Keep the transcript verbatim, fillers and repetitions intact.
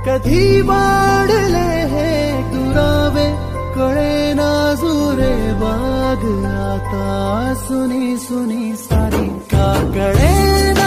कधी वाढले हे दुरावे कळे ना जुरे बाग आता सुनी सुनी सारी का कळे ना